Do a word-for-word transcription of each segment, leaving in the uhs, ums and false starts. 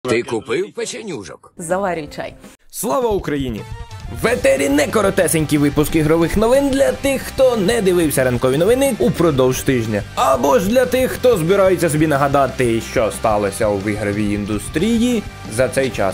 Ти купив печенюжок? Заварюй чай. Слава Україні! В етері не коротесенький випуск ігрових новин для тих, хто не дивився ранкові новини упродовж тижня. Або ж для тих, хто збирається собі нагадати, що сталося у ігровій індустрії за цей час.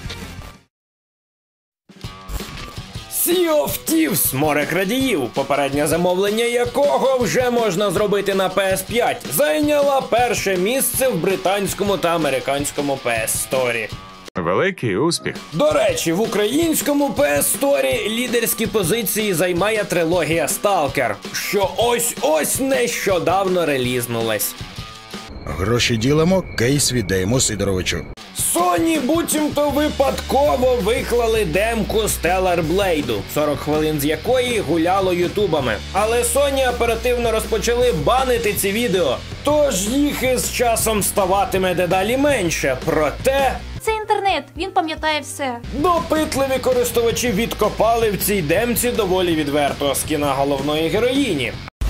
Sea of Thieves, море крадіїв, попереднє замовлення якого вже можна зробити на пі ес п'ять, зайняла перше місце в британському та американському пі ес Store. Великий успіх. До речі, в українському пі ес Store лідерські позиції займає трилогія Stalker, що ось-ось нещодавно релізнулась. Гроші ділимо, кейс віддаємо Сидоровичу. Sony буцімто випадково виклали демку Stellar Blade, сорок хвилин з якої гуляло ютубами. Але Sony оперативно розпочали банити ці відео, тож їх із часом ставатиме дедалі менше, проте... Це інтернет, він пам'ятає все. Допитливі користувачі відкопали в цій демці доволі відвертого скіна головної героїні.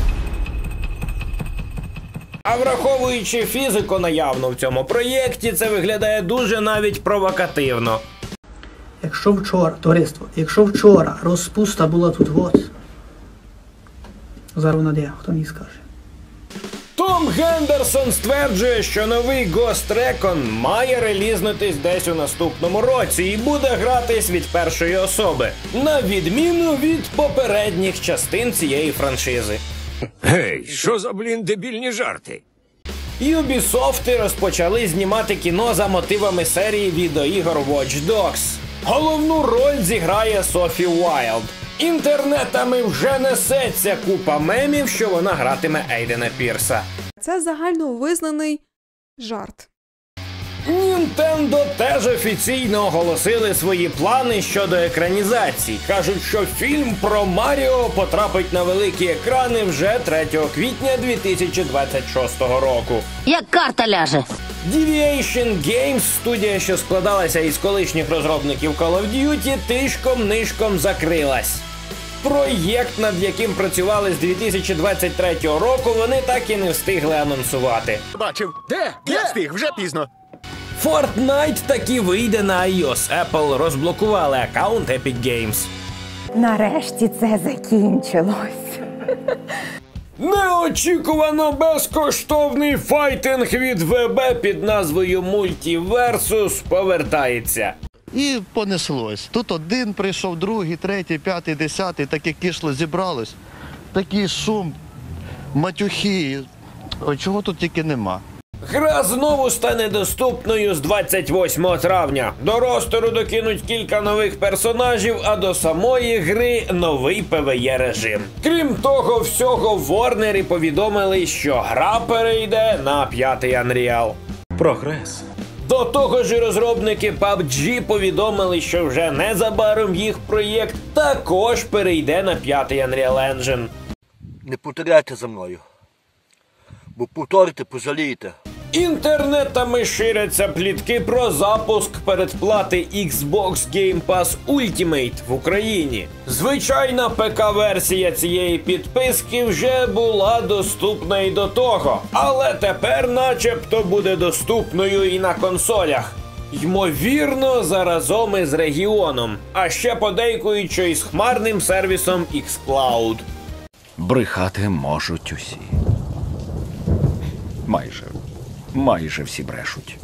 А враховуючи фізику наявну в цьому проєкті, це виглядає дуже навіть провокативно. Якщо вчора, товариство, якщо вчора розпуста була тут от, зараз вона де, хто мені скаже. Том Гендерсон стверджує, що новий Ghost Recon має релізнутись десь у наступному році і буде гратись від першої особи, на відміну від попередніх частин цієї франшизи. Гей, що за, блін, дебільні жарти? Ubisoft розпочали знімати кіно за мотивами серії відеоігор Watch Dogs. Головну роль зіграє Софі Уайлд. Інтернетами вже несеться купа мемів, що вона гратиме Ейдена Пірса. Це загальновизнаний жарт. Nintendo теж офіційно оголосили свої плани щодо екранізації. Кажуть, що фільм про Маріо потрапить на великі екрани вже третього квітня дві тисячі двадцять шостого року. Як карта ляже. Deviation Games, студія, що складалася із колишніх розробників Call of Duty, тишком-нишком закрилась. Проєкт, над яким працювали з дві тисячі двадцять третього року, вони так і не встигли анонсувати. Бачив. Де? Я встиг, вже пізно. Fortnite таки вийде на iOS. Apple розблокували аккаунт Epic Games. Нарешті це закінчилось. Неочікувано безкоштовний файтинг від ве бе під назвою Multiversus повертається. І понеслось. Тут один прийшов, другий, третій, п'ятий, десятий, таке кишло зібралось. Такий шум, матюхи. Ой, чого тут тільки нема. Гра знову стане доступною з двадцять восьмого травня. До ростеру докинуть кілька нових персонажів, а до самої гри новий пе ве є режим. Крім того всього, Ворнери повідомили, що гра перейде на п'ятий Unreal. Прогрес. До того ж, розробники паб джі повідомили, що вже незабаром їх проєкт також перейде на п'ятий Unreal Engine. Не повторяйте за мною, бо повторите, пожалієте. Інтернетами ширяться плітки про запуск передплати Xbox Game Pass Ultimate в Україні. Звичайна пе ка-версія цієї підписки вже була доступна і до того, але тепер начебто буде доступною і на консолях. Ймовірно, заразом із регіоном, а ще подейкують, що із хмарним сервісом xCloud. Брехати можуть усі. Майже. Майже всі брешуть.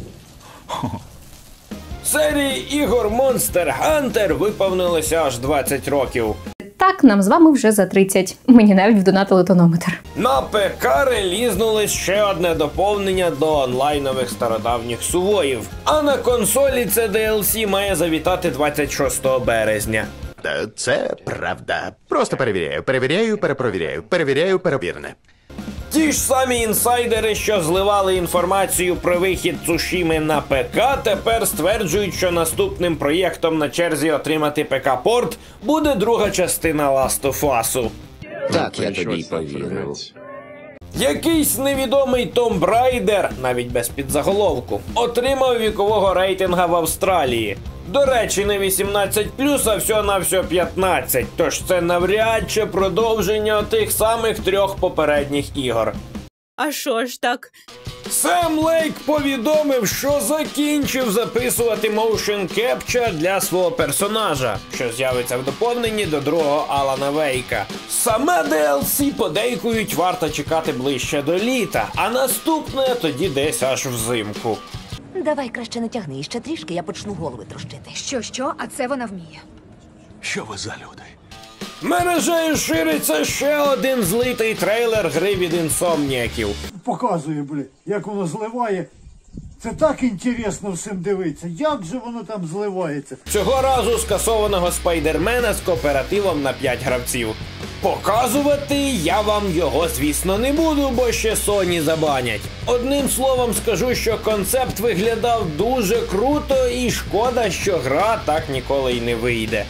Серії ігор Monster Hunter виповнилося аж двадцять років. Так, нам з вами вже за тридцять. Мені навіть вдонатили тонометр. На пе ка релізнулось ще одне доповнення до онлайнових стародавніх сувоїв. А на консолі це ді ел сі має завітати двадцять шостого березня. Це правда. Просто перевіряю, перевіряю, перепровіряю, перевіряю, перевірене. Ті ж самі інсайдери, що зливали інформацію про вихід Цушіми на пе ка, тепер стверджують, що наступним проєктом на черзі отримати пе ка-порт буде друга частина Last of Us. Так, я тобі й повірив. Якийсь невідомий Том Райдер, навіть без підзаголовку, отримав вікового рейтинга в Австралії. До речі, не вісімнадцять плюс, а всього-навсього п'ятнадцять, тож це навряд чи продовження тих самих трьох попередніх ігор. А що ж так? Сем Лейк повідомив, що закінчив записувати motion capture для свого персонажа, що з'явиться в доповненні до другого Алана Вейка. Саме ді ел сі, подейкують, варто чекати ближче до літа, а наступне тоді десь аж взимку. Давай краще не тягни, ще трішки я почну голови трощити. Що, що? А це вона вміє. Що ви за люди? Мережею шириться ще один злитий трейлер гри від інсомніаків. Показує, блін, як воно зливає. Це так інтересно всім дивитися. Як же воно там зливається? Цього разу скасованого Спайдермена з кооперативом на п'ять гравців. Показувати я вам його, звісно, не буду, бо ще Sony забанять. Одним словом скажу, що концепт виглядав дуже круто і шкода, що гра так ніколи й не вийде.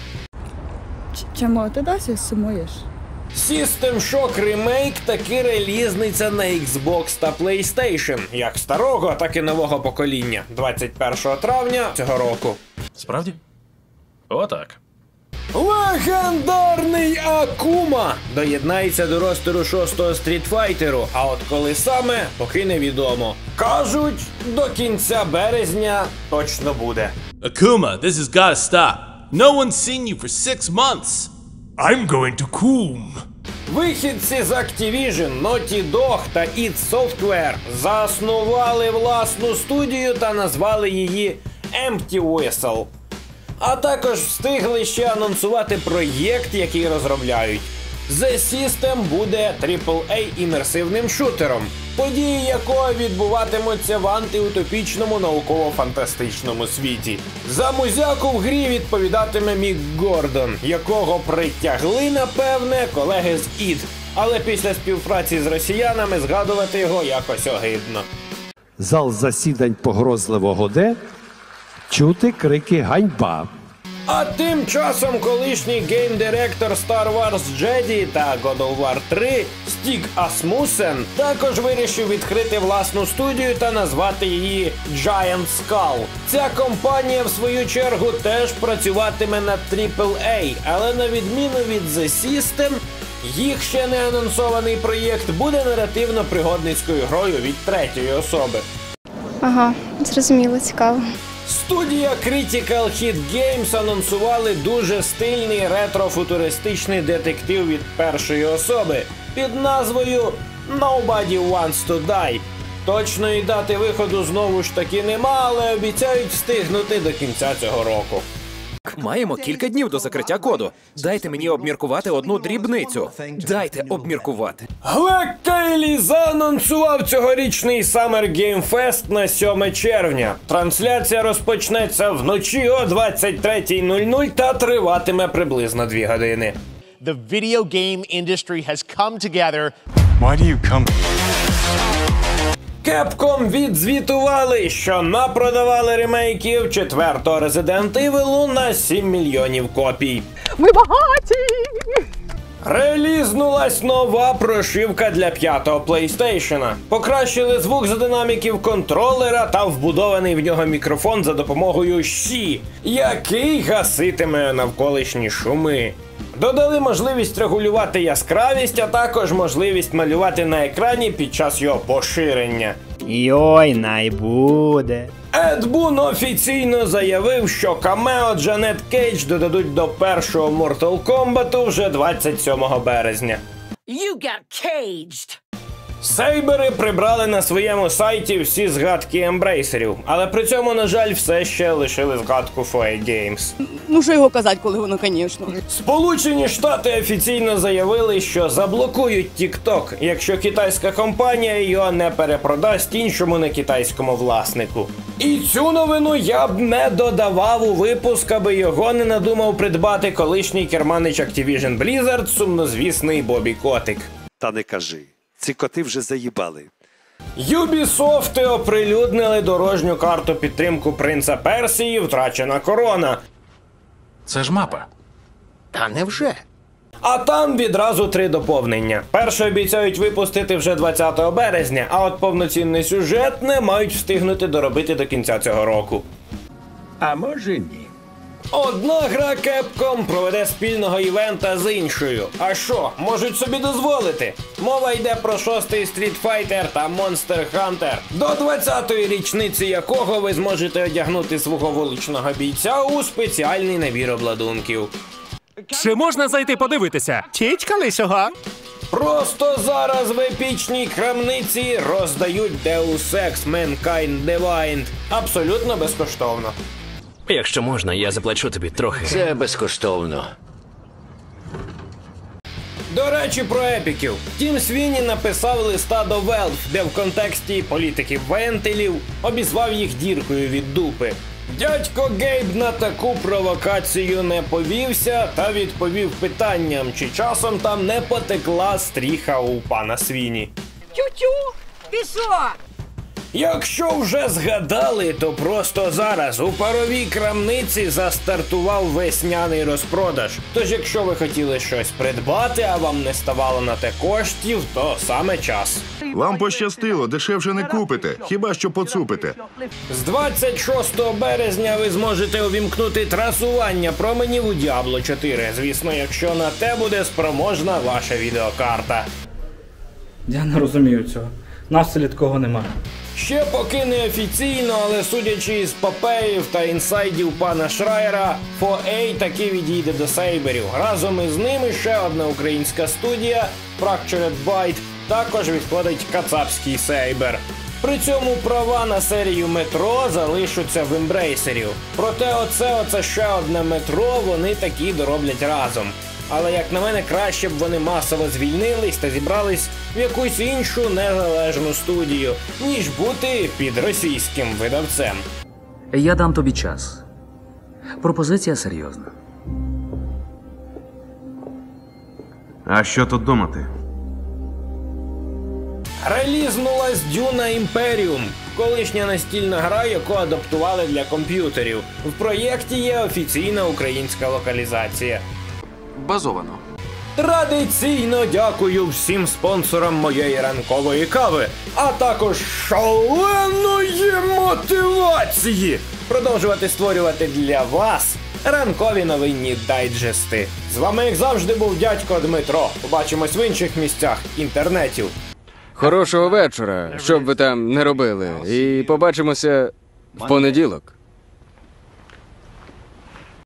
Чому ти досі сумуєш? System Shock Remake таки релізниться на Xbox та PlayStation, як старого, так і нового покоління, двадцять першого травня цього року. Справді? Отак. Легендарний Акума доєднається до ростеру шостого Street Fighter, а от коли саме, поки невідомо. Кажуть, до кінця березня точно буде. Akuma, this has gotta stop. No one's seen you for six months. I'm going to Coom. Вихідці з Activision, Naughty Dog та id Software заснували власну студію та назвали її Empty Whistle. А також встигли ще анонсувати проєкт, який розробляють. The System буде трипл ей імерсивним шутером, події якого відбуватимуться в антиутопічному науково-фантастичному світі. За музяку в грі відповідатиме Мік Гордон, якого притягли, напевне, колеги з id. Але після співпраці з росіянами згадувати його якось огидно. Зал засідань погрозливо гуде, чути крики «Ганьба!». А тим часом колишній гейм-директор Star Wars Jedi та God of War три Стіг Асмусен також вирішив відкрити власну студію та назвати її Giant Skull. Ця компанія, в свою чергу, теж працюватиме над трипл ей, але на відміну від The System, їх ще не анонсований проєкт буде наративно-пригодницькою грою від третьої особи. Ага, зрозуміло, цікаво. Студія Critical Hit Games анонсували дуже стильний ретро-футуристичний детектив від першої особи під назвою Nobody Wants to Die. Точної дати виходу знову ж таки нема, але обіцяють встигнути до кінця цього року. Маємо кілька днів до закриття коду. Дайте мені обміркувати одну дрібницю. Дайте обміркувати. Глек Кейлі заанонсував цьогорічний Summer Game Fest на сьоме червня. Трансляція розпочнеться вночі о двадцять третя нуль нуль та триватиме приблизно дві години. The video game industry has come together. Why do you come? Capcom відзвітували, що напродавали ремейків четвертого Resident Evil на сім мільйонів копій. Ми багаті! Релізнулась нова прошивка для п'ятого PlayStation. Покращили звук за динаміків контролера та вбудований в нього мікрофон за допомогою Ші, який гаситиме навколишні шуми. Додали можливість регулювати яскравість, а також можливість малювати на екрані під час його поширення. Йой, най буде. Ед Бун офіційно заявив, що камео Джанет Кейдж додадуть до першого Mortal Kombat вже двадцять сьомого березня. You got caged. Сейбери прибрали на своєму сайті всі згадки ембрейсерів, але при цьому, на жаль, все ще лишили згадку фор ей Games. Ну що його казати, коли воно, звісно. Сполучені Штати офіційно заявили, що заблокують TikTok, якщо китайська компанія його не перепродасть іншому некитайському власнику. І цю новину я б не додавав у випуск, аби його не надумав придбати колишній керманич Activision Blizzard, сумнозвісний Бобі Котик. Та не кажи. Ці коти вже заїбали. Ubisoft оприлюднили дорожню карту підтримку Принца Персії «Втрачена корона». Це ж мапа. Та невже? А там відразу три доповнення. Перше обіцяють випустити вже двадцятого березня, а от повноцінний сюжет не мають встигнути доробити до кінця цього року. А може ні. Одна гра Capcom проведе спільного івента з іншою. А що, можуть собі дозволити? Мова йде про шостий Street Fighter та Monster Hunter, до двадцятої річниці якого ви зможете одягнути свого вуличного бійця у спеціальний набір обладунків. Чи можна зайти подивитися? Чічка лисого? Просто зараз в епічній крамниці роздають Deus Ex Mankind Divided. Абсолютно безкоштовно. Якщо можна, я заплачу тобі трохи. Це безкоштовно. До речі, про епіків. Тім Свіні написав листа до Valve, де в контексті політиків-вентилів обізвав їх діркою від дупи. Дядько Гейб на таку провокацію не повівся та відповів питанням, чи часом там не потекла стріха у пана Свіні. Тю-тю! Ти що? Якщо вже згадали, то просто зараз у паровій крамниці застартував весняний розпродаж. Тож якщо ви хотіли щось придбати, а вам не ставало на те коштів, то саме час. Вам пощастило, дешевше не купите, хіба що поцупите. З двадцять шостого березня ви зможете увімкнути трасування променів у Діабло чотири, звісно, якщо на те буде спроможна ваша відеокарта. Я не розумію цього. На селі такого немає. Ще поки не офіційно, але судячи із папеїв та інсайдів пана Шрайера, фор ей таки відійде до сейберів. Разом із ними ще одна українська студія, Fractured Byte, також відходить кацапський сейбер. При цьому права на серію Метро залишаться в ембрейсерів. Проте оце оце ще одне Метро вони таки дороблять разом. Але, як на мене, краще б вони масово звільнились та зібрались в якусь іншу незалежну студію, ніж бути під російським видавцем. Я дам тобі час. Пропозиція серйозна. А що тут думати? Релізнулась Duna Imperium, колишня настільна гра, яку адаптували для комп'ютерів. В проєкті є офіційна українська локалізація. Базовано. Традиційно дякую всім спонсорам моєї ранкової кави, а також шаленої мотивації продовжувати створювати для вас ранкові новинні дайджести. З вами, як завжди, був дядько Дмитро. Побачимось в інших місцях інтернетів. Хорошого вечора, що б ви там не робили, і побачимося в понеділок.